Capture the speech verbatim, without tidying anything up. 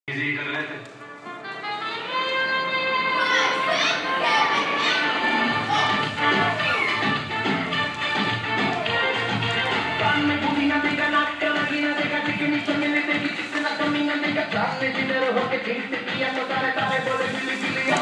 Easy कर लेते। Dale dinero porque te inspira, no dale, dale, por el